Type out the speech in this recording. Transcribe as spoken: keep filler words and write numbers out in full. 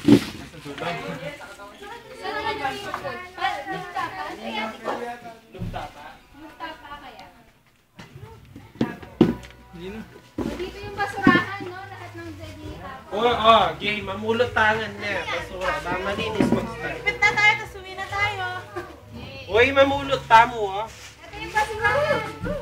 Saan naman yung ikot? Lugta pa? Lugta pa. Lugta pa kaya? Hindi na. O dito yung basurahan, no? Lahat ng dali hapon. Oo, oh, game. Mamulot tangan niya. Basura. Ba, malinis mag-start. Ipit na tayo, tapos uwi na tayo. Uy, mamulot tamo, ah. Ito yung basurahan.